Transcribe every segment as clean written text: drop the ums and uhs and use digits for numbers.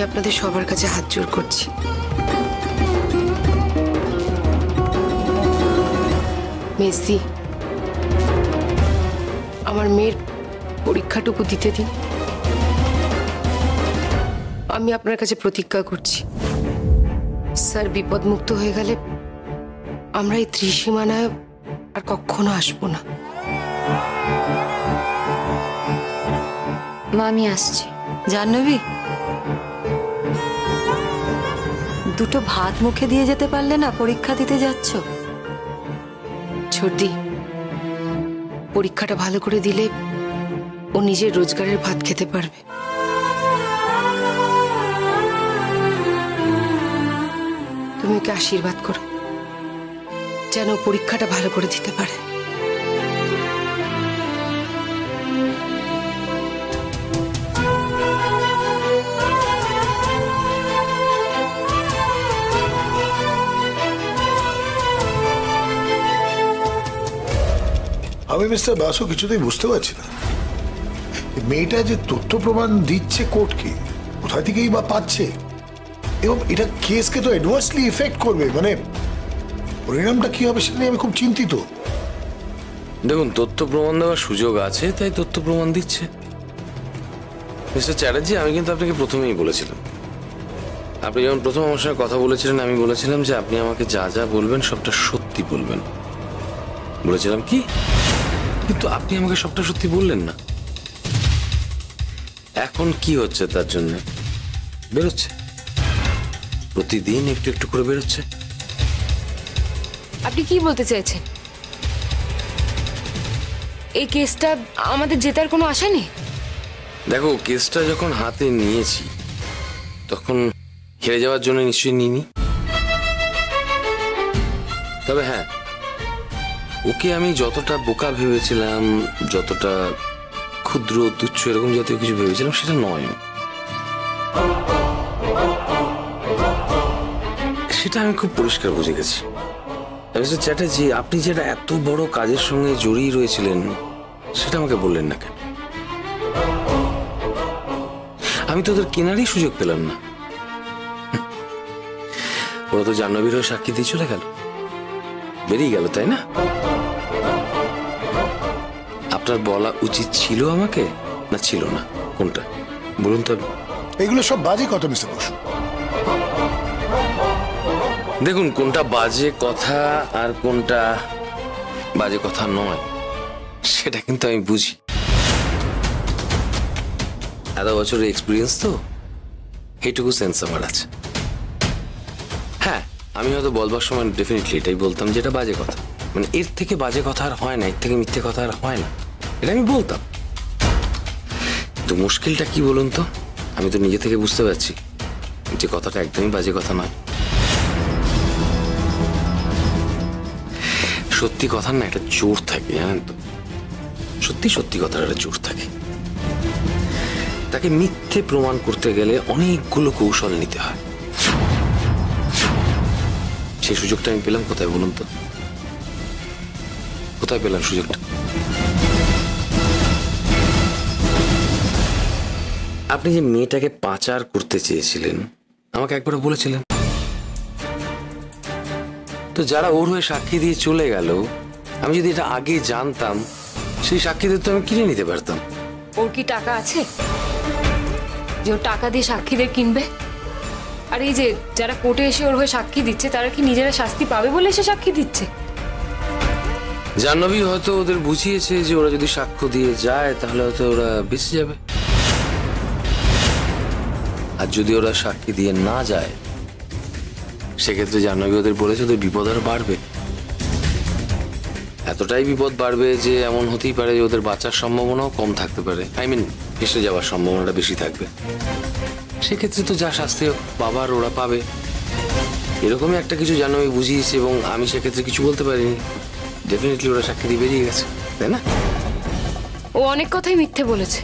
আপনাদের সবার কাছে হাত জোড় করছি, মেসি আমার মেয়ের পরীক্ষাটুকু দিতে দিন। আমি আপনার কাছে প্রতিজ্ঞা করছি, স্যার বিপদমুক্ত হয়ে গেলে আমরা এই ত্রিসীমানায় আর কখনো আসবো না। মা আমি আসছি। জাহ্নবী, দুটো ভাত মুখে দিয়ে যেতে পারলে না? পরীক্ষা দিতে যাচ্ছ। ছোটদি, পরীক্ষাটা ভালো করে দিলে ও নিজের রোজগারের ভাত খেতে পারবে। তুমি ওকে আশীর্বাদ করো যেন পরীক্ষাটা ভালো করে দিতে পারে। আমি মিস্টার বাসু কিছুতেই বুঝতে পারছি না, মেয়েটা যে তথ্য প্রমাণ দিচ্ছে কোর্টকে, কোথা থেকেই বা পাচ্ছে, এবং এটা কেসকে তো অ্যাডভার্সলি এফেক্ট করবে, মানে পরিণামটা কি হবে সেটা নিয়ে আমি খুব চিন্তিত। দেখুন, তথ্য প্রমাণ দেওয়ার সুযোগ আছে তাই তথ্য প্রমাণ দিচ্ছে। মিস্টার চ্যাটার্জি, আমি কিন্তু আপনাকে প্রথমেই বলেছিলাম, আপনি যখন প্রথম আমার সঙ্গে কথা বলেছিলেন আমি বলেছিলাম যে আপনি আমাকে যা যা বলবেন সবটা সত্যি বলবেন, বলেছিলাম কি? কিন্তু আপনি আমাকে সবটা সত্যি বললেন না। এখন কি হচ্ছে তার জন্য বেরোচ্ছে, প্রতিদিন একটু একটু করে বেরোচ্ছে। আপনি কি বলতে চাইছেন? এই কেসটা আমাদের জেতার কোনো আশা নেই? দেখো, কেসটা যখন হাতে নিয়েছি তখন হেরে যাওয়ার জন্য নিশ্চয়ই নিইনি। তবে হ্যাঁ, ওকে আমি যতটা বোকা ভেবেছিলাম, যতটা ক্ষুদ্র তুচ্ছ এরকম জাতীয় কিছু ভেবেছিলাম সেটা নয়। সেটা আমি খুব পরিষ্কার বুঝে গেছি। মিস্টার চ্যাটার্জি, আপনি যেটা এত বড় কাজের সঙ্গে জড়িয়ে রয়েছিলেন সেটা আমাকে বললেন না কেন? আমি তো ওদের কেনারই সুযোগ পেলাম না। ওরা তো জাহ্নবীর হয়ে সাক্ষী দিয়ে চলে গেল, বেরিয়ে গেল, তাই না? আপনার বলা উচিত ছিল আমাকে, না ছিল না? কোনটা বলুন তো? এগুলো সব বাজে কথা মিস্টার বসু। দেখুন, কোনটা বাজে কথা আর কোনটা বাজে কথা নয় সেটা কিন্তু আমি বুঝি। এত বছরের এক্সপিরিয়েন্স তো, এইটুকু সেন্স আমার আছে। হ্যাঁ, আমি হয়তো বলবার সময় ডেফিনেটলি এটাই বলতাম যেটা বাজে কথা, মানে এর থেকে বাজে কথা আর হয় না, এর থেকে মিথ্যে কথা আর হয় না, এটা আমি বলতাম। তো মুশকিলটা কি বলুন তো? আমি তো নিজে থেকে বুঝতে পারছি যে কথাটা একদমই বাজে কথা নয়। সত্যি কথার না একটা জোর থাকে, জানেন তো? সত্যি সত্যি কথার একটা জোর থাকে। তাকে মিথ্যে প্রমাণ করতে গেলে অনেকগুলো কৌশল নিতে হয়। সেই সুযোগটা আমি পেলাম কোথায় বলুন তো? কোথায় পেলাম সুযোগটা? আপনি যে মেয়েটাকে পাচার করতে চেয়েছিলেন আমাকে একবার বলেছিলেন তো, যারা ওর হয়ে সাক্ষী দিয়ে চলে গেল, আমি যদি এটা আগে জানতাম সেই সাক্ষীদের তো আমি কিনে নিতে পারতাম। ওর কি টাকা আছে যে ও টাকা দিয়ে সাক্ষীদের কিনবে? আর এই যে যারা কোর্টে এসে ওর হয়ে সাক্ষী দিচ্ছে তারা কি নিজেরা শাস্তি পাবে বলে এসে সাক্ষী দিচ্ছে? জাহ্নবী হয়তো ওদের বুঝিয়েছে যে ওরা যদি সাক্ষ্য দিয়ে যায় তাহলে হয়তো ওরা বেঁচে যাবে, আর যদি ওরা সাক্ষী দিয়ে না যায় সেক্ষেত্রে জাহ্নবী ওদের বলেছে ওদের বিপদ আরো বাড়বে। এতটাই বিপদ বাড়বে যে এমন হতেই পারে যে ওদের বাঁচার সম্ভাবনাও কম থাকতে পারে, ফেসে যাওয়ার সম্ভাবনাটা বেশি থাকবে। সেক্ষেত্রে তো যা শাস্তি পাবার ওরা পাবে, এরকমই একটা কিছু জাহ্নবী বুঝিয়েছে এবং আমি সেক্ষেত্রে কিছু বলতে পারিনি। ডেফিনেটলি ওরা সাক্ষী দিয়ে বেরিয়ে গেছে, তাই না? ও অনেক কথাই মিথ্যে বলেছে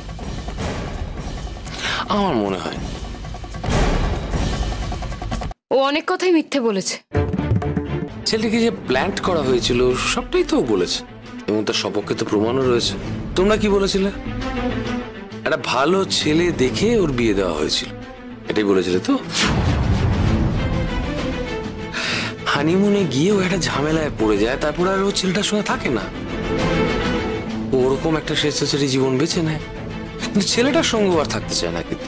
আমার মনে হয়। ও অনেক কথাই মিথ্যে বলেছে। ছেলেকে যে প্ল্যান্ট করা হয়েছিল সবটাই তো বলেছে এবং তার সপক্ষে তো প্রমাণও রয়েছে। তোমরা কি বলেছিলে? একটা ভালো ছেলে দেখে ওর বিয়ে দেওয়া হয়েছিল, এটাই বলেছিলে তো? হানিমুনে গিয়েও একটা ঝামেলায় পড়ে যায়, তারপর আর ও ছেলেটার সঙ্গে থাকে না। ওরকম একটা স্বেচ্ছাচারী জীবন বেছে নেয়, কিন্তু ছেলেটার সঙ্গে আর থাকতে চায় না। কিন্তু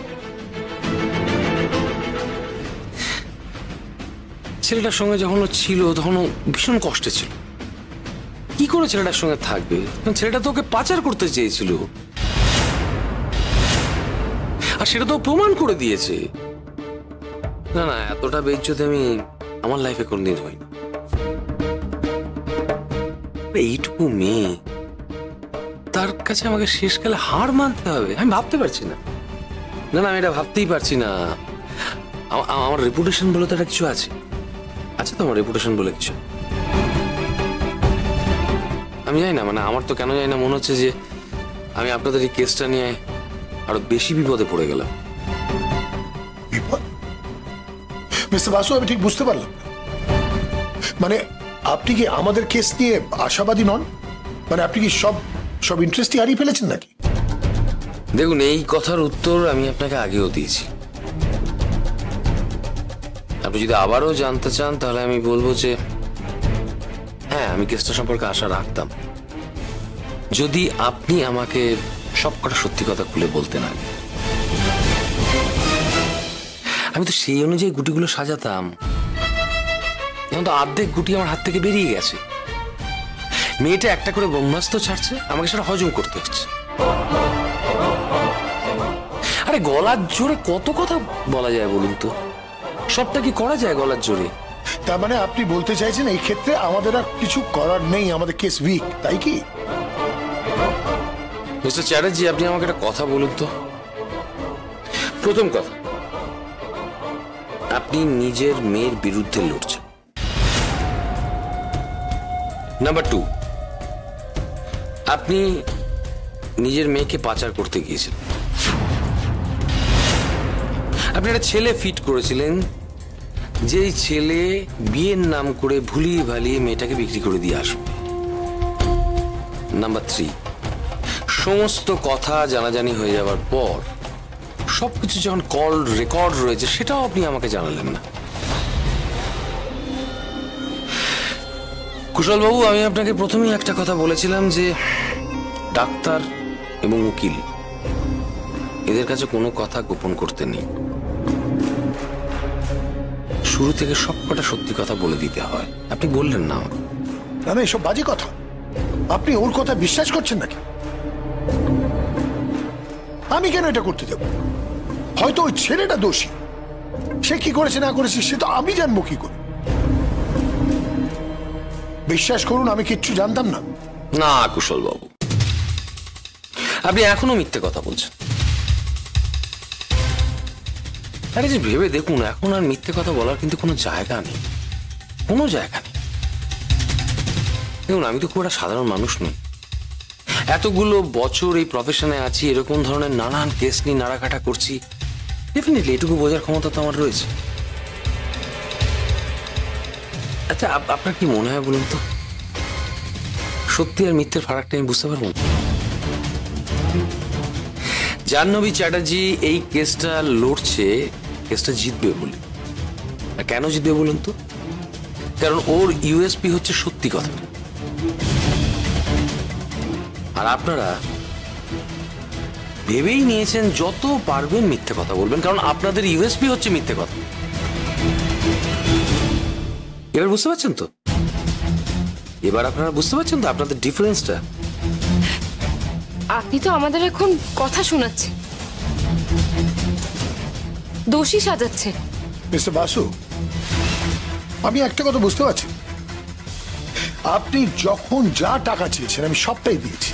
ছেলেটার সঙ্গে যখন ও ছিল তখন ও ভীষণ কষ্টে ছিল। কি করে ছেলেটার সঙ্গে থাকবে? ছেলেটা তো ওকে পাচার করতে চেয়েছিল, আর সেটা তো প্রমাণ করে দিয়েছে। না না, এতটা বেইজ্জতি আমি আমার লাইফে কোনদিন হয়নি। এইটুকু মেয়ে, তার কাছে আমাকে শেষকালে হার মানতে হবে? আমি ভাবতে পারছি না। না না, আমি এটা ভাবতেই পারছি না। আমার রেপুটেশন বলে তো একটা কিছু আছে। আচ্ছা, তো আমার রেপুটেশন বলে কিছু আমি জানি না, মানে আমার তো কেন জানি না মনে হচ্ছে যে আমি আপনাদের এই কেসটা নিয়ে আরো বেশি বিপদে পড়ে গেলাম। বিপদ? মিস্টার বাসু, আমি ঠিক বুঝতে পারলাম না। মানে আপনি কি আমাদের কেস নিয়ে আশাবাদী নন? মানে আপনি কি সব ইন্টারেস্টই হারিয়ে ফেলেছেন নাকি? দেখুন, এই কথার উত্তর আমি আপনাকে আগেও দিয়েছি। আপনি যদি আবারও জানতে চান তাহলে আমি বলবো যে হ্যাঁ, আমি কেসটা সম্পর্কে আশা রাখতাম, যদি আপনি আমাকে সবকটা সত্যি কথা খুলে বলতেন। আমি তো সেই অনুযায়ী গুটিগুলো সাজাতাম। এখন তো অর্ধেক গুটি আমার হাত থেকে বেরিয়ে গেছে। মেয়েটা একটা করে ব্রহ্মাস্ত্র ছাড়ছে, আমাকে সেটা হজম করতে হচ্ছে। আরে গলার জোরে কত কথা বলা যায় বলুন তো? সবটা কি করা যায় গলার জোরে? তার মানে আপনি বলতে চাইছেন এই ক্ষেত্রে আমাদের আর কিছু করার নেই, আমাদের কেস উইক, তাই কি? মিস্টার চ্যাটার্জি, আপনি আমাকে একটা কথা বলুন তো। প্রথম কথা, আপনি নিজের মেয়ের বিরুদ্ধে লড়ছেন। নাম্বার 2, আপনি নিজের মেয়েকে পাচার করতে গিয়েছেন। আপনি একটা ছেলে ফিট করেছিলেন, যেই ছেলে বিয়ের নাম করে ভুলিয়ে ভালিয়ে মেয়েটাকে বিক্রি করে দিয়ে আসবে। নাম্বার 3, সমস্ত কথা জানাজানি হয়ে যাওয়ার পর সবকিছু যখন কল রেকর্ড রয়েছে সেটাও আপনি আমাকে জানালেন না। কুশলবাবু, আমি আপনাকে প্রথমেই একটা কথা বলেছিলাম যে ডাক্তার এবং উকিল এদের কাছে কোনো কথা গোপন করতে নেই। শুরু থেকে সবকটা সত্যি কথা বলে দিতে হয়। আপনি বললেন না। না না, এসব বাজে কথা। আপনি ওর কথা বিশ্বাস করছেন নাকি? আমি কেন এটা করতে যাব? হয়তো ওই ছেলেটা দোষী, সে কি করেছে না করেছে সে তো আমি জানবো কি করে? বিশ্বাস করুন, আমি কিচ্ছু জানতাম না। না কুশলবাবু, আপনি এখনো মিথ্যে কথা বলছেন। আরে যে ভেবে দেখুন, এখন আর মিথ্যে কথা বলার কিন্তু কোনো জায়গা নেই, কোনো জায়গা নেই। দেখুন, আমি তো খুব একটা সাধারণ মানুষ নই। এতগুলো বছর এই প্রফেশনে আছি, এরকম ধরনের নানান কেস নিয়ে নাড়াঘাটা করছি। ডেফিনেটলি এটুকু বোঝার ক্ষমতা তো আমার রয়েছে। আচ্ছা, আপনার কি মনে হয় বলুন তো, সত্যি আর মিথ্যের ফারাকটা আমি বুঝতে পারবো? জাহ্নবী চ্যাটার্জি এই কেসটা লড়ছে, কেসটা জিতবে বলে। কেন জিতবে বলুন তো? কারণ ওর ইউএসপি হচ্ছে সত্যি কথা। আর আপনারা ভেবেই নিয়েছেন যত পারবেন মিথ্যে কথা বলবেন, কারণ আপনাদের ইউএসপি হচ্ছে মিথ্যে কথা। এবার বুঝতে পারছেন তো? এবার আপনারা বুঝতে পারছেন তো আপনাদের ডিফারেন্সটা? আপনি তো আমাদের এখন কথা শোনাচ্ছেন, দোষী সাজাচ্ছে। মিস্টার বাসু, আমি একটা কথা বুঝতে পারছি, আপনি যখন যা টাকা চেয়েছেন আমি সবটাই দিয়েছি।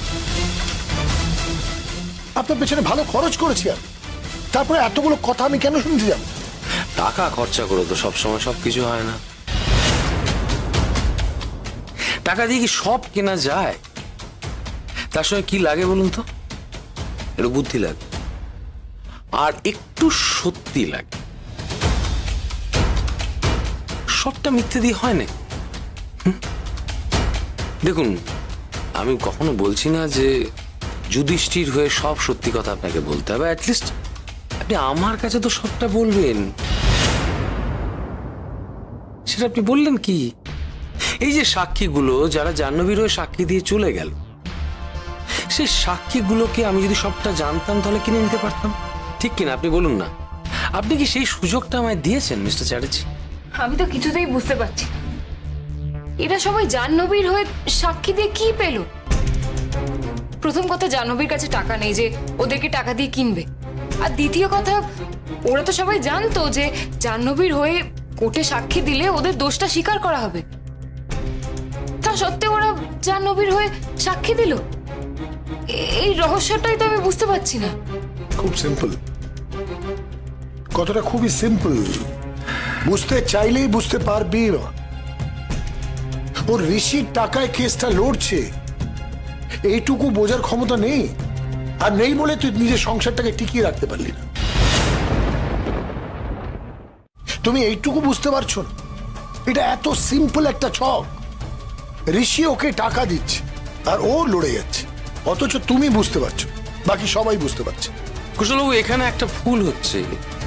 আপনার পেছনে ভালো খরচ করেছি আমি, তারপরে এতগুলো কথা আমি কেন শুনতে যাব? টাকা খরচা করে তো সবসময় সবকিছু হয় না। টাকা দিয়ে কি সব কেনা যায়? তার সঙ্গে কি লাগে বলুন তো? একটু বুদ্ধি লাগে আর একটু সত্যি লাগে। সবটা মিথ্যে দিয়ে হয় না। দেখুন, আমি কখনো বলছি না যে যুধিষ্ঠির হয়ে সব সত্যি কথা আপনাকে বলতে হবে। অ্যাটলিস্ট আপনি আমার কাছে তো সবটা বলবেন, সেটা আপনি বললেন কি? এই যে সাক্ষীগুলো যারা জাহ্নবীর হয়ে সাক্ষী দিয়ে চলে গেল, সেই সাক্ষীগুলোকে আমি যদি সবটা জানতাম তাহলে কিনে নিতে পারতাম, ঠিক কিনা? আপনি বলুন না, আপনি কি সেই সুযোগটা আমায় দিয়েছেন মিস্টার চ্যাটার্জি? আমি তো কিছুতেই বুঝতে পারছি না, এরা সবাই জাহ্নবীর হয়ে সাক্ষী দিয়ে কি পেল? প্রথম কথা, জাহ্নবীর কাছে টাকা নেই যে ওদেরকে টাকা দিয়ে কিনবে। আর দ্বিতীয় কথা, ওরা তো সবাই জানতো যে জাহ্নবীর হয়ে কোর্টে সাক্ষী দিলে ওদের দোষটা স্বীকার করা হবে। তা সত্ত্বেও ওরা জাহ্নবীর হয়ে সাক্ষী দিল। এই রহস্যটাই তো আমি বুঝতে পারছি না। খুব সিম্পল, কথাটা খুবই সিম্পল, বুঝতে চাইলেই বুঝতে পারবি। ওর ঋষির টাকায় কেসটা লড়ছে, এইটুকু বোঝার ক্ষমতা নেই। আর নেই বলে তুই নিজের সংসারটাকে টিকিয়ে রাখতে পারলি না। তুমি এইটুকু বুঝতে পারছো না? এটা এত সিম্পল একটা ছক। ঋষি ওকে টাকা দিচ্ছে আর ও লড়ে যাচ্ছে, অথচ তুমি বুঝতে পারছো, বাকি সবাই বুঝতে পারছে। কুশলবাবু, এখানে একটা ভুল হচ্ছে।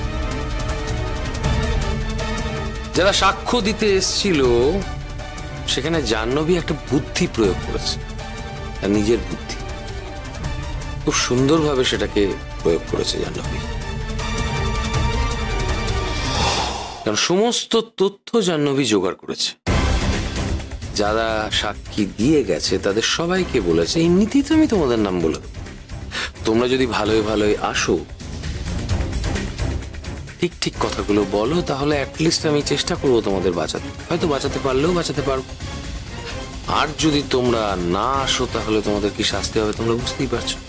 যারা সাক্ষ্য দিতে এসেছিল সেখানে জাহ্নবী একটা বুদ্ধি প্রয়োগ করেছে, আর নিজের বুদ্ধি খুব সুন্দরভাবে সেটাকে প্রয়োগ করেছে জাহ্নবী। কারণ সমস্ত তথ্য জাহ্নবী জোগাড় করেছে। যারা সাক্ষী দিয়ে গেছে তাদের সবাইকে বলেছে, এমনিতেই তো আমি তোমাদের নাম বলে দেবো, তোমরা যদি ভালোই ভালোই আসো, ঠিক ঠিক কথাগুলো বলো, তাহলে অ্যাটলিস্ট আমি চেষ্টা করবো তোমাদের বাঁচাতে। হয়তো বাঁচাতে পারলেও বাঁচাতে পারবো। আর যদি তোমরা না আসো তাহলে তোমাদের কি শাস্তি হবে তোমরা বুঝতেই পারছো।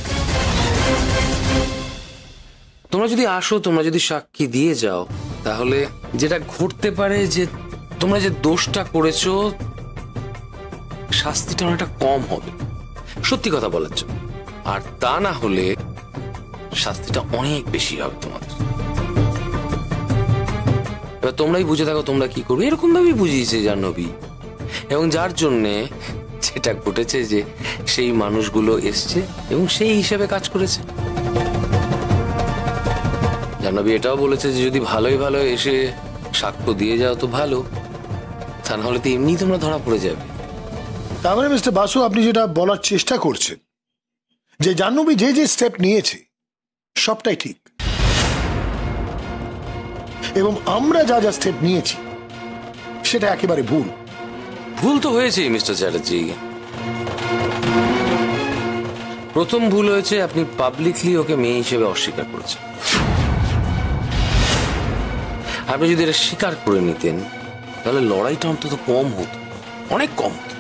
তোমরা যদি আসো, তোমরা যদি সাক্ষী দিয়ে যাও, তাহলে যেটা ঘটতে পারে যে তোমরা যে দোষটা করেছো শাস্তিটা অনেকটা কম হবে, সত্যি কথা বলার জন্য। আর তা না হলে শাস্তিটা অনেক বেশি হবে তোমাদের। এবার তোমরাই বুঝে থাকো তোমরা কি করবে। এরকম ভাবেই বুঝিয়েছে জাহ্নবী, এবং যার জন্যে যেটা ঘটেছে যে সেই মানুষগুলো এসছে এবং সেই হিসেবে কাজ করেছে। জাহ্নবী এটাও বলেছে যে যদি ভালোই ভালো এসে সাক্ষ্য দিয়ে যাও তো ভালো, তা নাহলে তো এমনি তোমরা ধরা পড়ে যাবে। তার মানে মিস্টার বাসু, আপনি যেটা বলার চেষ্টা করছেন যে জাহ্নবী যে যে স্টেপ নিয়েছে সবটাই ঠিক, এবং আমরা যা যা স্টেপ নিয়েছি সেটা একেবারে ভুল। ভুল তো হয়েছে মিস্টার চ্যাটার্জি। প্রথম ভুল হয়েছে, আপনি পাবলিকলি ওকে মেয়ে হিসেবে অস্বীকার করেছেন। আপনি যদি এটা স্বীকার করে নিতেন তাহলে লড়াইটা অন্তত কম হতো, অনেক কম হতো।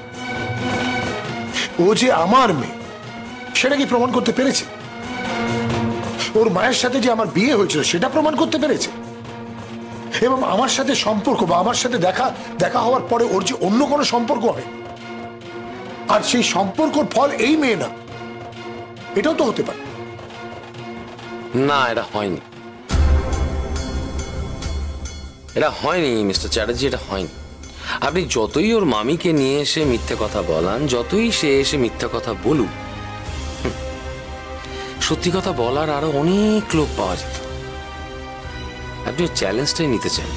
ও যে আমার মেয়ে সেটা কি প্রমাণ করতে পেরেছে? ওর মায়ের সাথে যে আমার বিয়ে হয়েছিল সেটা প্রমাণ করতে পেরেছে? এবং আমার সাথে সম্পর্ক বা আমার সাথে দেখা হওয়ার পরে ওর যে অন্য কোনো সম্পর্ক হয়, আর সেই সম্পর্কর ফল এই মেয়ে না, এটাও তো হতে পারে না। এটা হয়নি, এটা হয়নি মিস্টার চ্যাটার্জি, এটা হয়নি। আপনি যতই ওর মামিকে নিয়ে এসে মিথ্যে কথা বলান, যতই সে এসে মিথ্যে কথা বলুক, সত্যি কথা বলার আরো অনেক লোক পাওয়া যেত। আপনি ওই চ্যালেঞ্জটাই নিতে চান।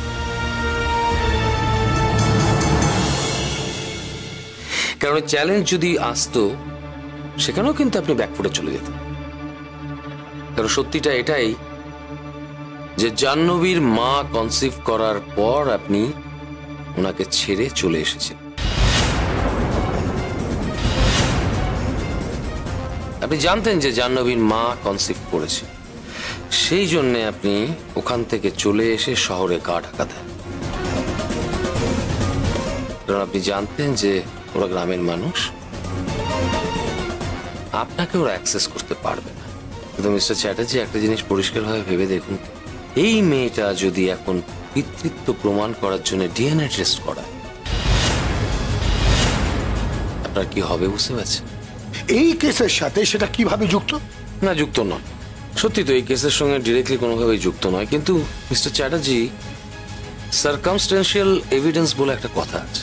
কারণ চ্যালেঞ্জ যদি আসতো সেখানেও কিন্তু আপনি ব্যাকফুটে চলে যেতেন। কারণ সত্যিটা এটাই যে জাহ্নবীর মা কনসিভ করার পর আপনি ওনাকে ছেড়ে চলে এসেছেন। আপনি জানতেন যে জাহ্নবীর মা কনসিভ করেছে, সেই জন্য আপনি ওখান থেকে চলে এসে শহরে গা ঢাকা দেন। কারণ আপনি জানতেন যে ওরা গ্রামের মানুষ, আপনাকে ওরা অ্যাক্সেস করতে পারবে না। কিন্তু মিস্টার চ্যাটার্জি, একটা জিনিস পরিষ্কারভাবে ভেবে দেখুন, এই মেয়েটা যদি এখন পিতৃত্ব প্রমাণ করার জন্য ডিএনএ টেস্ট করায়, আপনার কি হবে বুঝতে পারছেন? এই কেসের সাথে সেটা কিভাবে যুক্ত? না, যুক্ত নয়। সত্যি তো এই কেসের সঙ্গে ডিরেক্টলি কোনোভাবেই যুক্ত নয়। কিন্তু মিস্টার চ্যাটার্জি, সার্কামস্টেন্সিয়াল এভিডেন্স বলে একটা কথা আছে।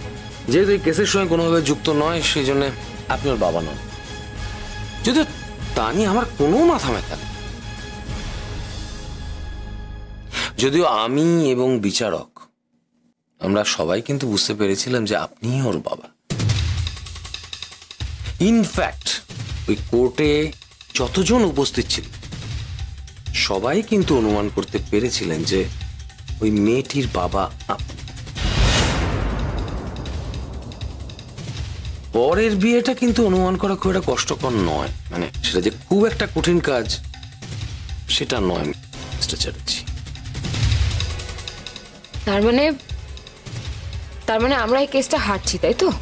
যেহেতু এই কেসের সঙ্গে কোনোভাবে যুক্ত নয়, সেই জন্য আপনি ওর বাবা নন। যদিও তা নিয়ে আমার কোনো মাথা ব্যথা নেই। যদিও আমি এবং বিচারক আমরা সবাই কিন্তু বুঝতে পেরেছিলাম যে আপনিই ওর বাবা। ইনফ্যাক্ট ওই কোর্টে যতজন উপস্থিত ছিল সবাই কিন্তু অনুমান করতে পেরেছিলেন যে ওই মেয়েটির বাবা আপনি। পরের বিয়েটা কিন্তু অনুমান করা খুব একটা কষ্টকর নয়, মানে সেটা যে খুব একটা কঠিন কাজ সেটা নয় মিস্টার চ্যাটার্জি। তার মানে আমরা এই কেসটা হারছি, তাই তো?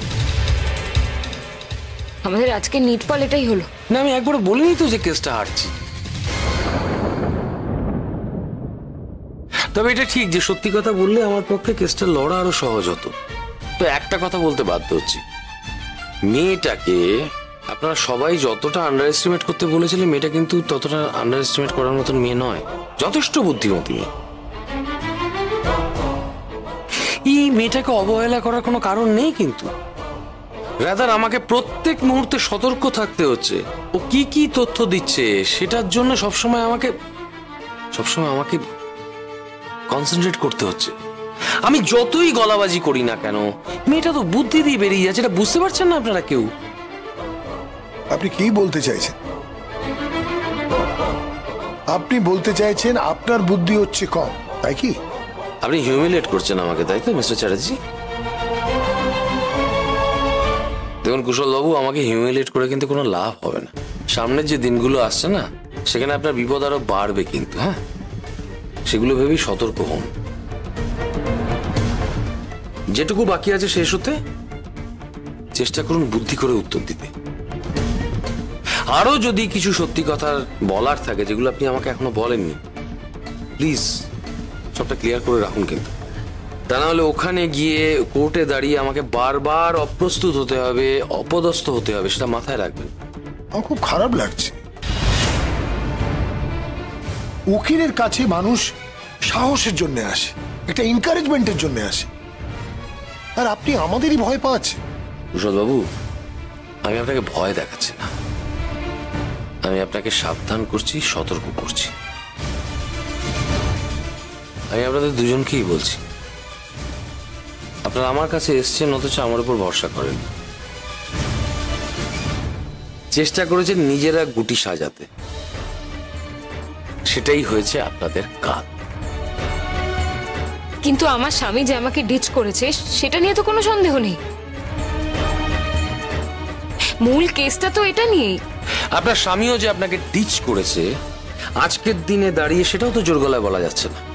আমাদের আজকে নিটফল এটাই হলো। না, আমি একবার বলিনি তো যে কেসটা হারছি। তবে এটা ঠিক যে সত্যি কথা বললে আমার পক্ষে কেসটা লড়া আরো সহজ হতো। তো একটা কথা বলতে বাধ্য হচ্ছি, মেয়েটাকে আপনারা সবাই যতটা আন্ডার এস্টিমেট করতে বলেছিলেন মেয়েটা কিন্তু ততটা আন্ডার এস্টিমেট করার মতন মেয়ে নয়, যথেষ্ট বুদ্ধিমতী মেয়ে। এই মেয়েটাকে অবহেলা করার কোনো কারণ নেই, কিন্তু রাদার আমাকে প্রত্যেক মুহূর্তে সতর্ক থাকতে হচ্ছে। ও কি কি তথ্য দিচ্ছে সেটার জন্য সবসময় আমাকে কনসেন্ট্রেট করতে হচ্ছে। আমি যতই গলাবাজি করি না কেন মেয়েটা তো বুদ্ধি দিয়ে বেরিয়ে যাচ্ছে, এটা বুঝতে পারছেন না আপনারা কেউ? আপনি কি বলতে চাইছেন? আপনি বলতে চাইছেন আপনার বুদ্ধি হচ্ছে কম, তাই কি? আপনি হিউমিলেট করছেন আমাকে, তাই তো মিস্টার চ্যাটার্জি? দেখুন কুশল বাবু, আমাকে হিউমিলেট করে কিন্তু কোনো লাভ হবে না। সামনের যে দিনগুলো আসছে না, সেখানে আপনার বিপদ আরো বাড়বে কিন্তু। হ্যাঁ, সেগুলো ভেবেই সতর্ক হন। যেটুকু বাকি আছে শেষ হতে চেষ্টা করুন বুদ্ধি করে উত্তর দিতে। আরো যদি কিছু সত্যি কথা বলার থাকে যেগুলো আপনি আমাকে এখনো বলেননি, প্লিজ সবটা ক্লিয়ার করে রাখুন কিন্তু। তা না হলে ওখানে গিয়ে কোর্টে দাঁড়িয়ে আমাকে বারবার অপ্রস্তুত হতে হবে, অপদস্থ হতে হবে, সেটা মাথায় রাখবেন। আমার খুব খারাপ লাগছে। উকিলের কাছে মানুষ সাহসের জন্য আসে, একটা এনকারেজমেন্টের জন্য আসে, আর আপনি আমাদেরই ভয় পাচ্ছেন। কুশল বাবু, আমি আপনাকে ভয় দেখাচ্ছি না, আমি আপনাকে সাবধান করছি, সতর্ক করছি। আমি আপনাদের দুজনকেই বলছি, আপনারা আমার কাছে এসছেন অথচ আমার উপর ভরসা করেন, চেষ্টা করেছেন নিজেরা গুটি সাজাতে, সেটাই হয়েছে আপনাদের কাজ। কিন্তু আমার স্বামী যে আমাকে ডিচ করেছে সেটা নিয়ে তো কোনো সন্দেহ নেই। মূল কেসটা তো এটা নিয়েই। আপনার স্বামীও যে আপনাকে ডিচ করেছে আজকের দিনে দাঁড়িয়ে সেটাও তো জোর গলায় বলা যাচ্ছে না।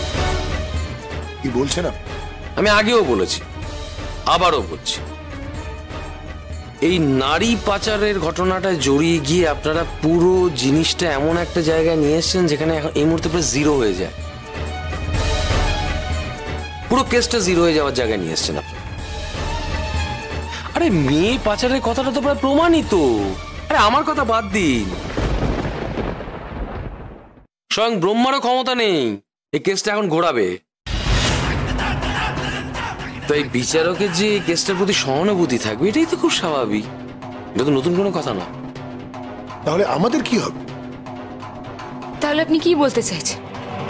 কি বলছেন আপনি? আমি আগেও বলেছি, আবারও বলছি, এই নারী পাচারের ঘটনাটা জড়িয়ে গিয়ে আপনারা পুরো জিনিসটা এমন একটা জায়গায় নিয়ে এসেছেন যেখানে এখন এই মুহূর্তে প্রায় জিরো হয়ে যায়। পুরো কেসটা জিরো হয়ে যাওয়ার জায়গায় নিয়ে এসেছেন আপনি। আরে মেয়ে পাচারের কথাটা তো প্রায় প্রমাণিত। আরে আমার কথা বাদ দিন, স্বয়ং ব্রহ্মারও ক্ষমতা নেই এই কেসটা এখন ঘোরাবে। তাই বিচারকের যে কেসটার প্রতি সহানুভূতি থাকবে এটাই তো খুব স্বাভাবিক, এটা তো নতুন কোনো কথা না। তাহলে আমাদের কি হবে? তাহলে আপনি কি বলতে চাইছেন?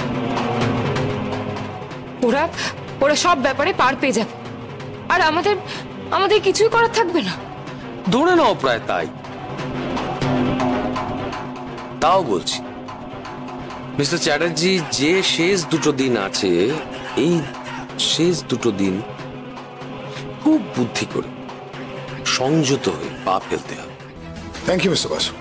ওরা সব ব্যাপারে পার পেয়ে যাবে আর আমাদের কিছুই করার থাকবে না? ধরে নাও প্রায় তাই। তাও বলছি মিস্টার চ্যাটার্জি, যে শেষ দুটো দিন আছে, এই শেষ দুটো দিন খুব বুদ্ধি করে সংযত হয়ে পা ফেলতে হবে। Thank you mister Basu.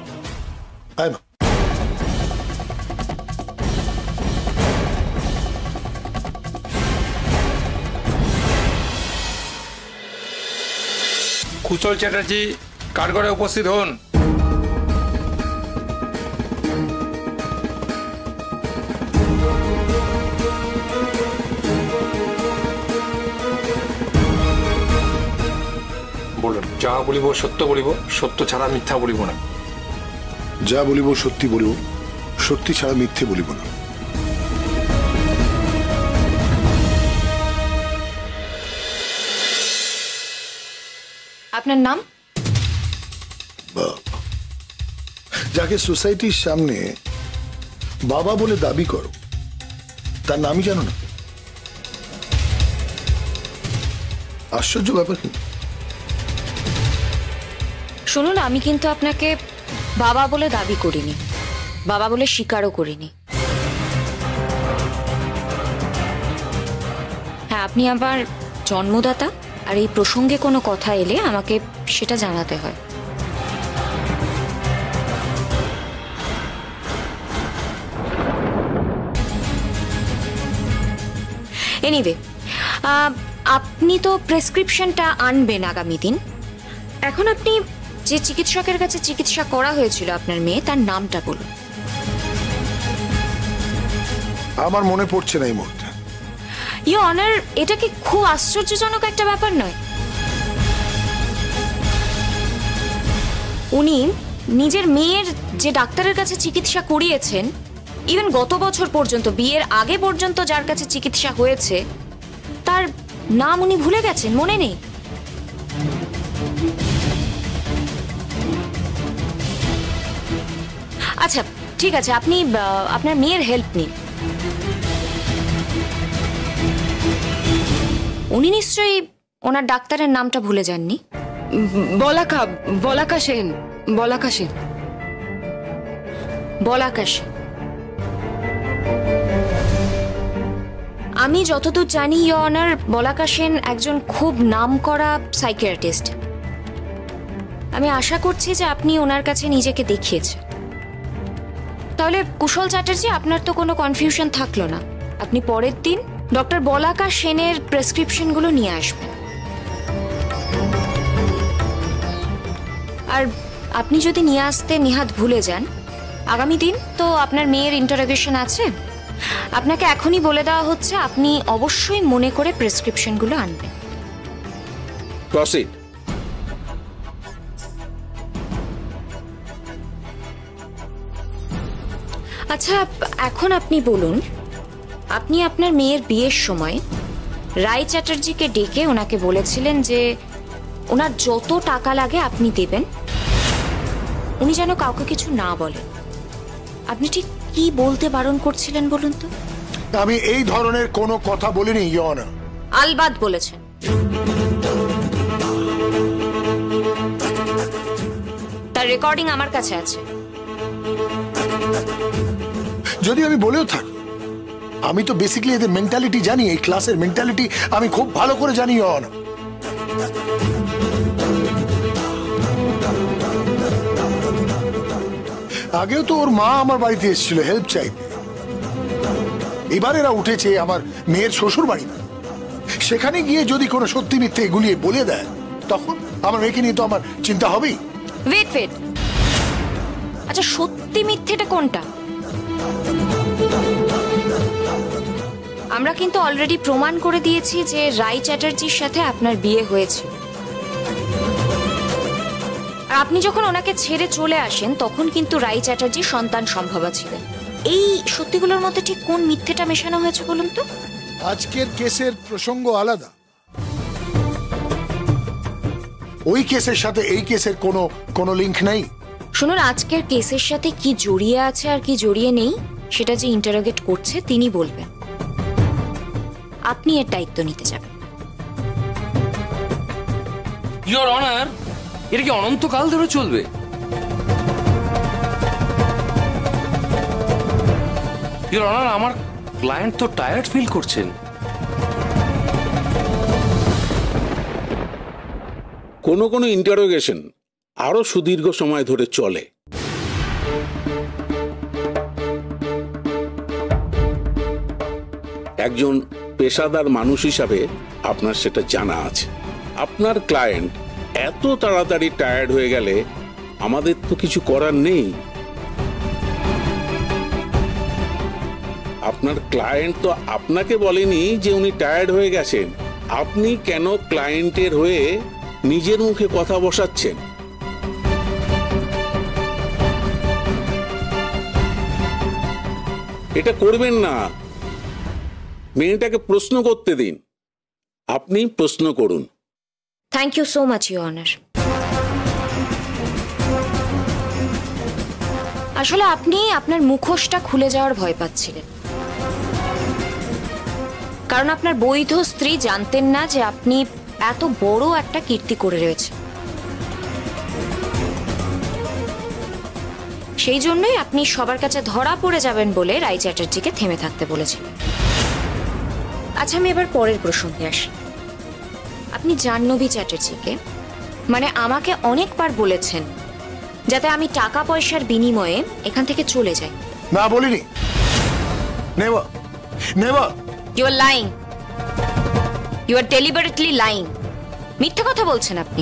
Kushal Chatterjee কাঠগড়ে উপস্থিত হন। বলুন, যা বলিব সত্য বলিব, সত্য ছাড়া মিথ্যা বলিব না। যা বলিব সত্যি বলিব, সত্যি ছাড়া মিথ্যে বলিব না। আপনার নাম? যাকে সোসাইটির সামনে বাবা বলে দাবি করো তার নামই জানো না? আশ্চর্য ব্যাপার কি? শুনুন, আমি কিন্তু আপনাকে বাবা বলে দাবি করিনি, বাবা বলে স্বীকারও করিনি। হ্যাঁ, আপনি আমার জন্মদাতা, আর এই প্রসঙ্গে কোনো কথা এলে আমাকে সেটা জানাতে হয়। এনিওয়ে, আপনি তো প্রেসক্রিপশনটা আনবেন আগামী দিন। এখন আপনি যে চিকিৎসকের কাছে চিকিৎসা করা হয়েছিল আপনার মেয়ে, তার নামটা বলুন। আমার মনে পড়ছে না এই মুহূর্তে। ইয়োর অনার, এটা কি খুব আশ্চর্যজনক একটা ব্যাপার নয়? উনি নিজের মেয়ের যে ডাক্তারের কাছে চিকিৎসা করিয়েছেন, ইভেন গত বছর পর্যন্ত, বিয়ের আগে পর্যন্ত যার কাছে চিকিৎসা হয়েছে, তার নাম উনি ভুলে গেছেন, মনে নেই। আচ্ছা ঠিক আছে, আপনি আপনার মেয়ের হেল্প নিন। উনি নিশ্চয়ই ওনার ডাক্তারের নামটা ভুলে যাননি। বলাকা সেন। বলাকা সেন। বলাকা সেন। আমি যতদূর জানি ইয়োর অনার, বলাকা সেন একজন খুব নামকরা সাইকিয়াট্রিস্ট। আমি আশা করছি যে আপনি ওনার কাছে নিজেকে দেখিয়েছেন। তাহলে কুশল চ্যাটার্জি, আপনার তো কোনো কনফিউশন থাকলো না। আপনি পরের দিন ডক্টর বলাকা সেনের প্রেসক্রিপশনগুলো নিয়ে আসবেন। আর আপনি যদি নিয়ে আসতে নিহাত ভুলে যান, আগামী দিন তো আপনার মেয়ের ইন্টারোগেশন আছে, আপনাকে এখনই বলে দেওয়া হচ্ছে আপনি অবশ্যই মনে করে প্রেসক্রিপশনগুলো আনবেন। প্রসিড। আচ্ছা, এখন আপনি বলুন, আপনি আপনার মেয়ের বিয়ের সময় রায় চ্যাটার্জিকে ডেকে ওনাকে বলেছিলেন যে ওনার যত টাকা লাগে আপনি দেবেন, উনি যেন কাউকে কিছু না বলেন। আপনি ঠিক কি বলতে বারণ করছিলেন বলুন তো? আমি এই ধরনের কোনো কথা বলিনি ইয়োর অনার। আলবাত বলেছেন। তার রেকর্ডিং আমার কাছে আছে। যদি আমি বলেও থাকি, আমি তো বেসিক্যালি এদের মেন্টালিটি জানি, এই ক্লাসের মেন্টালিটি আমি খুব ভালো করে জানি ইয়োর অনার। আগেও তো ওর মা আমার বাড়িতে এসেছিল হেল্প চাইতে। এবার এরা উঠেছে আমার মেয়ের শ্বশুর বাড়ি, সেখানে গিয়ে যদি কোনো সত্যি মিথ্যে গুলিয়ে বলে দেয়, তখন আমার মেয়েকে নিয়ে তো আমার চিন্তা হবেই। ওয়েট ওয়েট, আচ্ছা সত্যি মিথ্যেটা কোনটা? আমরা কিন্তু অলরেডি প্রমাণ করে দিয়েছি যে রায় চ্যাটার্জির সাথে আপনার বিয়ে হয়েছে। আর আপনি যখন ওনাকে ছেড়ে চলে আসেন, তখন কিন্তু রায় চ্যাটার্জির সন্তান সম্ভবা ছিলেন। এই সত্যিগুলোর মধ্যে ঠিক কোন মিথ্যেটা মেশানো হয়েছে বলুন তো? আজকের কেসের প্রসঙ্গ আলাদা, ওই কেসের সাথে এই কেসের কোনো লিংক নেই। শুনুন, আজকের কেসের সাথে কি জড়িয়ে আছে আর কি জড়িয়ে নেই, সেটা যে ইন্টারোগেট করছে তিনি বলবেন। আপনি এর দায়িত্ব নিতে যাবেন। ইয়োর অনার, এটা কি অনন্তকাল ধরে চলবে? ইয়োর অনার, আমার ক্লায়েন্ট তো টায়ার্ড ফিল করছেন। কোনো ইন্টারোগেশন আরো সুদীর্ঘ সময় ধরে চলে। একজন পেশাদার মানুষ হিসাবে আপনার সেটা জানা আছে। আপনার ক্লায়েন্ট এত তাড়াতাড়ি টায়ার্ড হয়ে গেলে আমাদের তো কিছু করার নেই। আপনার ক্লায়েন্ট তো আপনাকে বলেনি যে উনি টায়ার্ড হয়ে গেছেন। আপনি কেন ক্লায়েন্টের হয়ে নিজের মুখে কথা বসাচ্ছেন? এটা করবেন না। মেয়েটাকে প্রশ্ন করতে দিন। আপনি প্রশ্ন করুন। Thank you so much your honour. আসলে আপনি আপনার মুখোশটা খুলে যাওয়ার ভয় পাচ্ছিলেন, কারণ আপনার বৈধ স্ত্রী জানতেন না যে আপনি এত বড় একটা কীর্তি করে রয়েছে। সেই জন্যই আপনি সবার কাছে ধরা পড়ে যাবেন বলে রায় চ্যাটার্জিকে থেমে থাকতে বলেছিলেন। আচ্ছা, আমি এবার পরের প্রসঙ্গে আসি। আপনি জাহ্নবী চ্যাটার্জিকে, মানে আমাকে অনেকবার বলেছেন যাতে আমি টাকা পয়সার বিনিময়ে এখান থেকে চলে যাই। না, বলিনি। Never, never. You are lying, you are deliberately lying. মিথ্যে কথা বলছেন আপনি।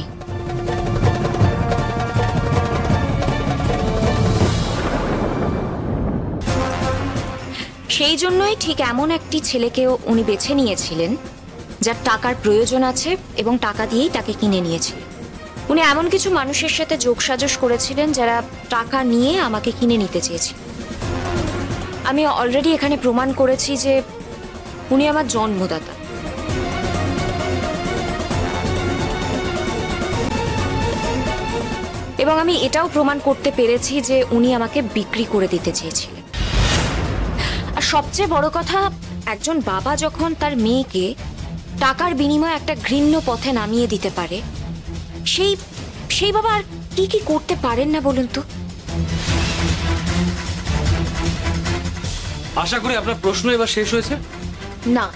সেই জন্যই ঠিক এমন একটি ছেলেকেও উনি বেছে নিয়েছিলেন যার টাকার প্রয়োজন আছে এবং টাকা দিয়েই তাকে কিনে নিয়েছিলেন। উনি এমন কিছু মানুষের সাথে যোগসাজশ করেছিলেন যারা টাকা নিয়ে আমাকে কিনে নিতে চেয়েছিল। আমি অলরেডি এখানে প্রমাণ করেছি যে উনি আমার জন্মদাতা। এবং আমি এটাও প্রমাণ করতে পেরেছি যে উনি আমাকে বিক্রি করে দিতে চেয়েছিলেন। আর সবচেয়ে বড় কথা, একজন বাবা যখন তার মেয়েকে টাকার বিনিময়ে একটা ঘৃণ্য পথে নামিয়ে দিতে পারে, সেই বাবা আর কি কি করতে পারেন না বলুন তো? আশা করি আপনার প্রশ্ন এবার শেষ হয়েছে। না,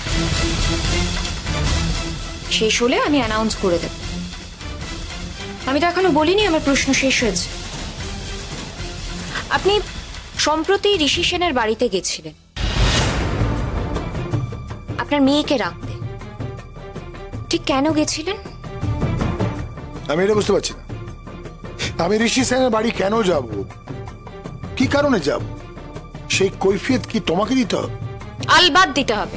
শেষ হলে আমি অ্যানাউন্স করে দেব। আমি তো এখনো বলিনি আমার প্রশ্ন শেষ হয়েছে। আপনি সম্প্রতি ঋষি সেনের বাড়িতে গেছিলেন আপনার মেয়েকে রাখতে। ঠিক কেন গেছিলেন? আমি এটা বুঝতে পারছি না। আমি ঋষি সেনের বাড়ি কেন যাব, কি কারণে যাব, সেই কৈফিয়ত কি তোমাকে দিতে হবে? আলবাত দিতে হবে।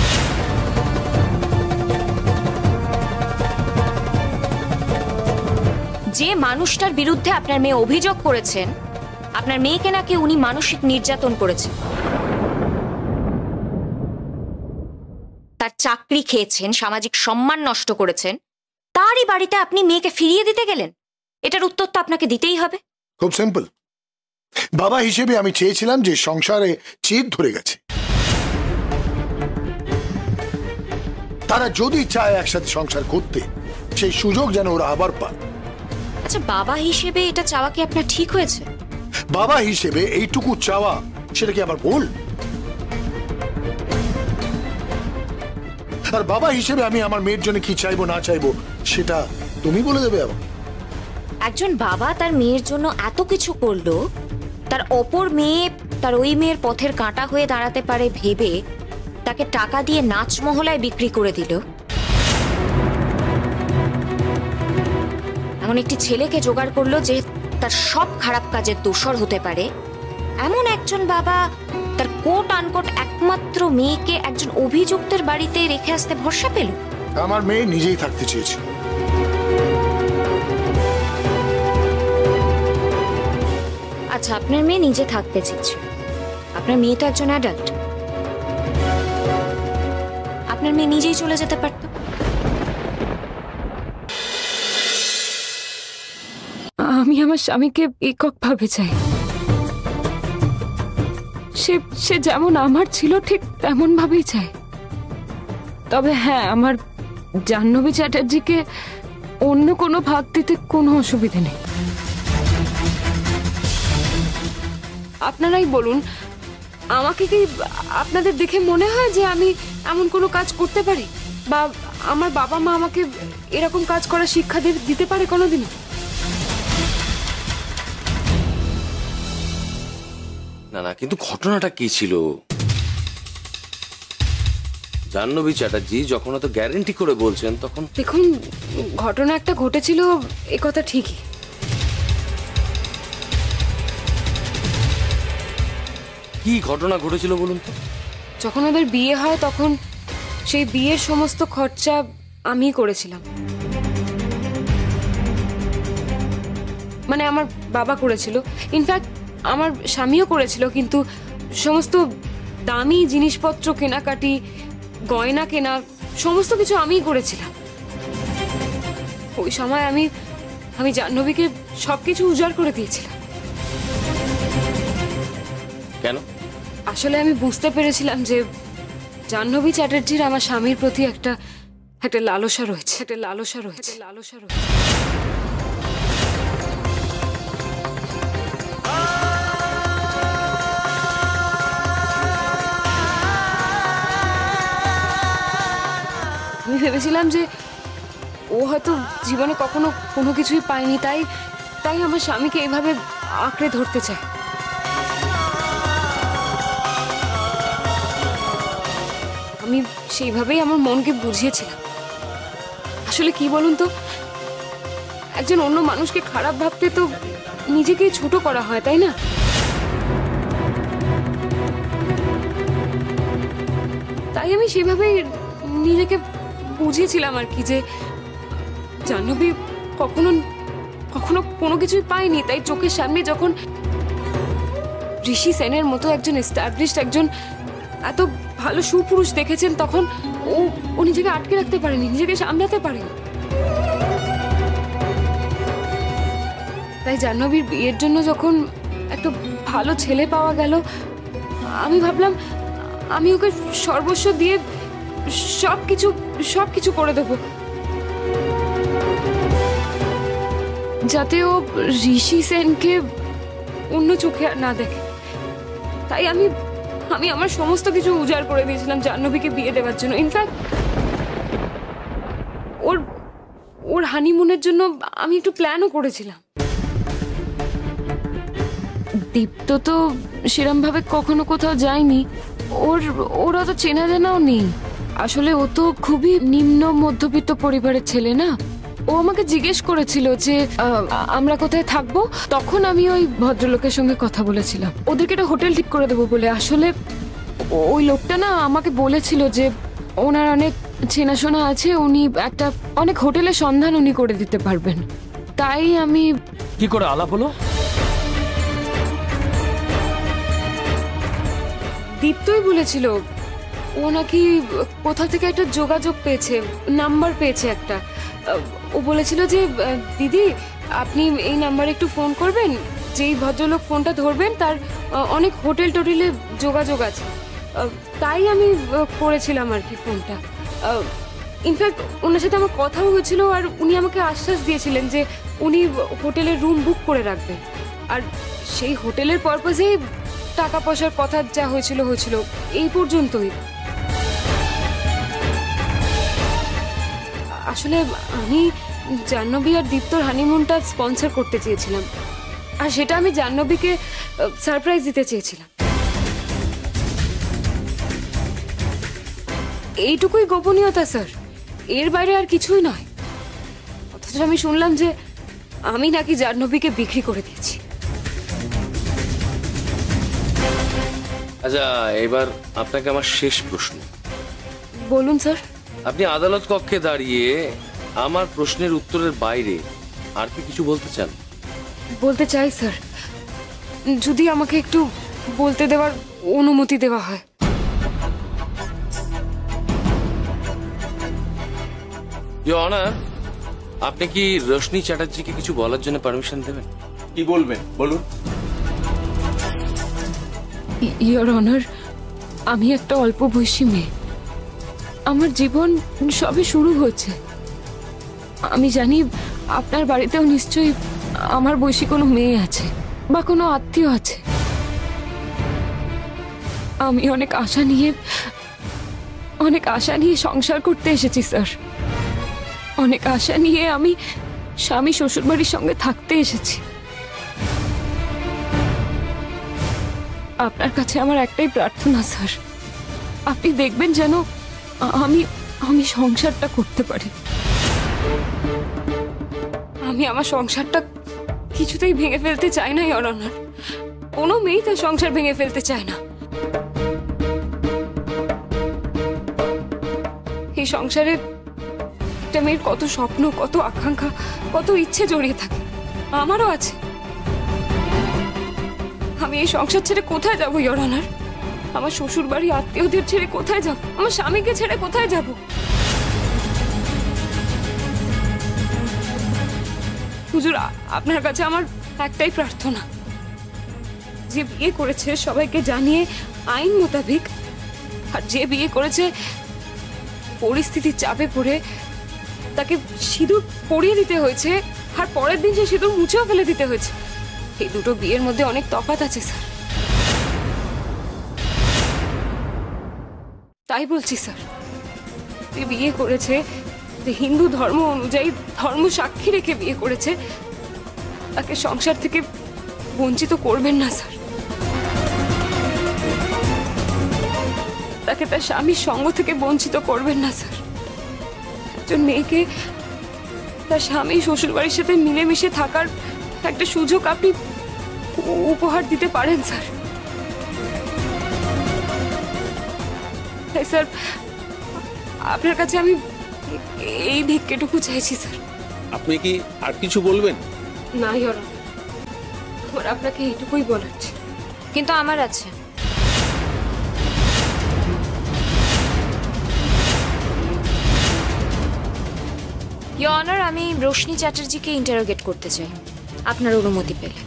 যে মানুষটার বিরুদ্ধে আপনার মেয়ে অভিযোগ করেছেন, আপনার মেয়েকে নাকি উনি মানসিক নির্যাতন করেছেন, তার চাকরি খেয়েছেন, সামাজিক সম্মান নষ্ট করেছেন, তারই বাড়িতে আপনি মেয়েকে ফিরিয়ে দিতে গেলেন। এটার উত্তর তো আপনাকে দিতেই হবে। খুব সিম্পল। বাবা হিসেবে আমি চেয়েছিলাম যে সংসারে চেদ ধরে গেছে, তারা যদি চায় একসাথে সংসার করতে, সেই সুযোগ যেন ওরা আবার পায়। আচ্ছা, বাবা হিসেবে এটা চাওয়া কি আপনার ঠিক হয়েছে? বাবা হিসেবে এইটুকু চাওয়া, সেটা কি আবার ভুল? আর বাবা হিসেবে আমি আমার মেয়ের জন্য কি চাইবো না চাইবো সেটা তুমি বলে দেবে। আবার একজন বাবা তার মেয়ের জন্য এত কিছু করলো, তার অপর মেয়ে তার ওই মেয়ের পথের কাঁটা হয়ে দাঁড়াতে পারে ভেবে তাকে টাকা দিয়ে নাচমহলায় বিক্রি করে দিল। এমন একটি ছেলেকে জোগাড় করলো যে তার সব খারাপ কাজের দোষর হতে পারে। এমন একজন বাবা তার কোট আনকোট একমাত্র মেয়েকে একজন অভিযুক্তের বাড়িতে রেখে আসতে ভরসা পেল। আমার মেয়ে নিজেই থাকতে চেয়েছে। আচ্ছা, আপনার মেয়ে নিজে থাকতে চেয়েছে। আপনার মেয়ে তো একজন অ্যাডাল্ট, আপনার মেয়ে নিজেই চলে যেতে পারত। আমি আমার স্বামীকে এককভাবে চাই। সে যেমন আমার ছিল ঠিক তেমন ভাবেই চাই। তবে হ্যাঁ, আমার জাহ্নবী চ্যাটার্জিকে অন্য কোনো ভাগ দিতে কোনো অসুবিধে নেই। আপনারাই বলুন, আমাকে কি আপনাদের দেখে মনে হয় যে আমি এমন কোনো কাজ করতে পারি, বা আমার বাবা মা আমাকে এরকম কাজ করার শিক্ষা দিতে পারে কোনোদিনও? না না, কিন্তু ঘটনাটা কি ছিল? জাহ্নবী চ্যাটার্জি যখন অত গ্যারেন্টি করে বলছেন তখন দেখুন, ঘটনা একটা ঘটেছিল, এ কথা ঠিকই। কি ঘটনা ঘটেছিল বলুন তো? যখন ওদের বিয়ে হয় তখন সেই বিয়ের সমস্ত খরচা আমিই করেছিলাম। মানে আমার বাবা করেছিল, ইনফ্যাক্ট আমার স্বামীও করেছিল, কিন্তু সমস্ত দামি জিনিসপত্র কেনাকাটি, গয়না কেনা, সমস্ত কিছু আমিই করেছিলাম। ওই সময় আমি জাহ্নবীকে সবকিছু উজাড় করে দিয়েছিলাম। কেন? আসলে আমি বুঝতে পেরেছিলাম যে জাহ্নবী চ্যাটার্জির আমার স্বামীর প্রতি একটা লালসা রয়েছে, আমি ভেবেছিলাম যে ও হয়তো জীবনে কখনো কোনো কিছুই পায়নি, তাই আমার স্বামীকে এইভাবে আঁকড়ে ধরতে চায়। আমি সেইভাবেই আমার মনকে বুঝিয়েছিলাম। আসলে কি বলুন তো, একজন অন্য মানুষকে খারাপ ভাবতে তো নিজেকেই ছোট করা হয়, তাই না? তাই আমি সেভাবেই নিজেকে বুঝিয়েছিলাম আর কি, যে জাহ্নবী কখনো কখনো কোনো কিছুই পায়নি, তাই চোখের সামনে যখন ঋষি সেনের মতো একজন এস্টাবলিশড, একজন এত ভালো সুপুরুষ দেখেছেন, তখন ও নিজেকে আটকে রাখতে পারেনি, নিজেকে সামলাতে পারেনি। তাই জাহ্নবীর বিয়ের জন্য যখন একটা ভালো ছেলে পাওয়া গেল, আমি ভাবলাম আমি ওকে সর্বস্ব দিয়ে সবকিছু করে দেবো, যাতে ও ঋষি সেনকে অন্য চোখে না দেখে। তাই আমি আমার সমস্ত কিছু উজাড় করে দিয়েছিলাম জাহ্নবীকে বিয়ে দেওয়ার জন্য। ইনফ্যাক্ট ওর হানিমুনের জন্য আমি একটু প্ল্যানও করেছিলাম। দীপ্ত তো সেরম ভাবে কখনো কোথাও যায়নি, ওর অত চেনা জানাও নেই। আসলে ও তো খুবই নিম্ন মধ্যবিত্ত পরিবারের ছেলে না। ও আমাকে জিজ্ঞেস করেছিল যে আমরা কোথায় থাকবো, তখন আমি ওই ভদ্রলোকের সঙ্গে কথা বলেছিলাম ওদেরকে একটা হোটেল ঠিক করে দেবো বলে। আসলে ওই লোকটা না আমাকে বলেছিল যে ওনার অনেক চেনাশোনা আছে, উনি একটা অনেক হোটেলের সন্ধান উনি করে দিতে পারবেন। তাই আমি কি করে আলাপ হলো? দীপ্তই বলেছিল, ও নাকি কোথা থেকে একটা যোগাযোগ পেয়েছে, নাম্বার পেয়েছে একটা। ও বলেছিল যে দিদি আপনি এই নাম্বারে একটু ফোন করবেন, যেই ভদ্রলোক ফোনটা ধরবেন তার অনেক হোটেল টোটেলে যোগাযোগ আছে। তাই আমি করেছিলাম আর কি ফোনটা। ইনফ্যাক্ট ওনার সাথে আমার কথাও হয়েছিল, আর উনি আমাকে আশ্বাস দিয়েছিলেন যে উনি হোটেলের রুম বুক করে রাখবেন, আর সেই হোটেলের পারপাসেই টাকা পয়সার কথা যা হয়েছিল এই পর্যন্তই। আসলে আমি জাহ্নবী আর দীপ্তর হানিমুনটা স্পন্সর করতে চেয়েছিলাম, আর সেটা আমি জাহ্নবীকে সারপ্রাইজ দিতে চেয়েছিলাম। এইটুকুই গোপনীয়তা স্যার, এর বাইরে আর কিছুই নয়। অথচ আমি শুনলাম যে আমি নাকি জাহ্নবীকে বিক্রি করে দিয়েছি। আচ্ছা, এবার আপনাকে আমার শেষ প্রশ্ন। বলুন স্যার। আপনি আদালত কক্ষে দাঁড়িয়ে আমার প্রশ্নের উত্তরের বাইরে আর কি কিছু বলতে চান? বলতে চাই স্যার, যদি আমাকে একটু বলতে দেওয়ার অনুমতি দেওয়া হয়। ইওর অনার, আপনি কি রোশনি চ্যাটার্জিকে কিছু বলার জন্য পারমিশন দেবেন? কি বলবেন বলুন। ইওর অনার, আমি একটা অল্প বয়সী মেয়ে, আমার জীবন সবে শুরু হচ্ছে। আমি জানি আপনার বাড়িতেও নিশ্চয়ই আমার বয়সী কোনো মেয়ে আছে বা কোনো আত্মীয় আছে। আমি অনেক আশা নিয়ে সংসার করতে এসেছি স্যার। অনেক আশা নিয়ে আমি স্বামী শ্বশুরবাড়ির সঙ্গে থাকতে এসেছি। আপনার কাছে আমার একটাই প্রার্থনা স্যার, আপনি দেখবেন যেন আমি সংসারটা করতে পারি। আমি আমার সংসারটা কিছুতেই ভেঙে ফেলতে চাই না ইওর অনার। কোনো মেয়েই তার সংসার ভেঙে ফেলতে চায় না। এই সংসারে একটা মেয়ের কত স্বপ্ন, কত আকাঙ্ক্ষা, কত ইচ্ছে জড়িয়ে থাকে, আমারও আছে। আমি এই সংসার ছেড়ে কোথায় যাবো ইওর অনার? আমার শ্বশুর বাড়ি আত্মীয়দের ছেড়ে কোথায় যাব? আমার স্বামীকে ছেড়ে কোথায় যাব? হুজুর, আপনার কাছে আমার একটাই প্রার্থনা, যে বিয়ে করেছে সবাইকে জানিয়ে আইন মোতাবেক, আর যে বিয়ে করেছে পরিস্থিতির চাপে পড়ে তাকে সিঁদুর পরিয়ে দিতে হয়েছে, আর পরের দিন সে সিঁদুর মুছেও ফেলে দিতে হয়েছে। এই দুটো বিয়ের মধ্যে অনেক তফাৎ আছে স্যার। তাই বলছি স্যার, যে বিয়ে করেছে, যে হিন্দু ধর্ম অনুযায়ী ধর্ম সাক্ষী রেখে বিয়ে করেছে, তাকে সংসার থেকে বঞ্চিত করবেন না স্যার। তাকে তার স্বামীর সঙ্গ থেকে বঞ্চিত করবেন না স্যার। একজন মেয়েকে তার স্বামী শ্বশুরবাড়ির সাথে মিলেমিশে থাকার একটা সুযোগ আপনি উপহার দিতে পারেন স্যার। স্যার, আপনার কাছে আমি এই ভিক্ষেটুকু চাইছি স্যার। আপনি কি আর কিছু বলবেন? না ইওর অনার, আমার আপনাকে এইটুকুই বলার ছিল। কিন্তু আমার আছে। ইওর অনার, আমি রোশনি চ্যাটার্জিকে ইন্টারোগেট করতে চাই, আপনার অনুমতি পেলে।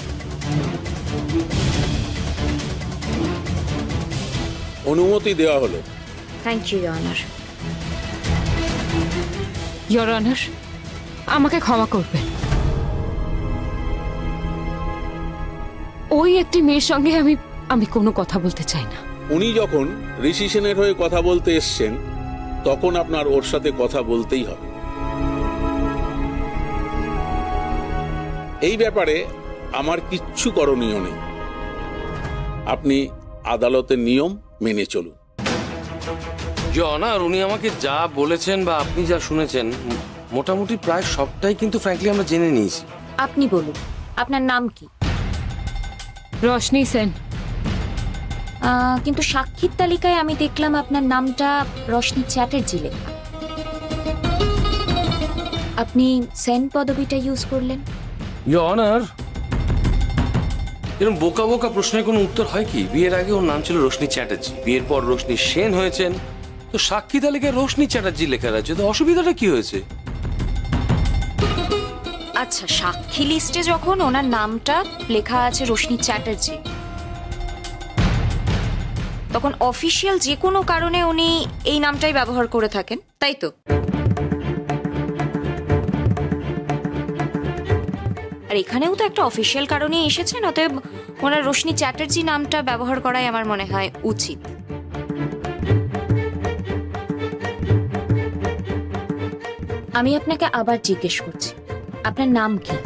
অনুমতি দেওয়া হলো। Thank you your honour. Your honour, আমাকে ক্ষমা করবেন। ওই একটি মেয়ের সঙ্গে আমি কোনো কথা বলতে চাই না। উনি যখন ঋষি সেনের হয়ে কথা বলতে এসছেন, তখন আপনার ওর সাথে কথা বলতেই হবে। এই ব্যাপারে আমার কিচ্ছু করণীয় নেই, আপনি আদালতের নিয়ম মেনে চলুন। অনার, উনি আমাকে যা বলেছেন বা আপনি যা শুনেছেন, মোটামুটি প্রায় সবটাই কিন্তু ফ্র্যাঙ্কলি আমরা জেনে নিয়েছি। আপনি বলুন, আপনার নাম কি? রোশনি সেন। কিন্তু সাক্ষীর তালিকায় আমি দেখলাম আপনার নামটা রোশনি চ্যাটার্জি লেখা। আপনি সেন পদবিটা ইউজ করলেন? অনার, এরকম বোকা বোকা প্রশ্নের কোনো উত্তর হয় কি? বিয়ের আগে ওর নাম ছিল রোশনি চ্যাটার্জি, বিয়ের পর রোশনি সেন হয়েছেন, তো সাক্ষী তালিকায় রোশনি চ্যাটার্জি লেখা আছে, তো অসুবিধাটা কি হয়েছে? আচ্ছা, সাক্ষী লিস্টে যখন ওনার নামটা লেখা আছে রোশনি চ্যাটার্জি, তখন অফিসিয়াল যে কোনো কারণে উনি এই নামটাই ব্যবহার করে থাকেন, তাই তো? আর এখানেও তো একটা অফিসিয়াল কারণে এসেছেন, অতএব ওনার রোশনি চ্যাটার্জি নামটা ব্যবহার করাই আমার মনে হয় উচিত। আমি আপনাকে আবার জিজ্ঞেস করছি, আপনার নাম কি?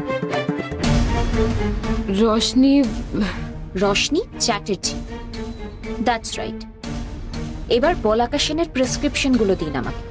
রোশনি চ্যাটার্জি। That's right. এবার বলাকা সেনের প্রেসক্রিপশনগুলো দিন আমাকে।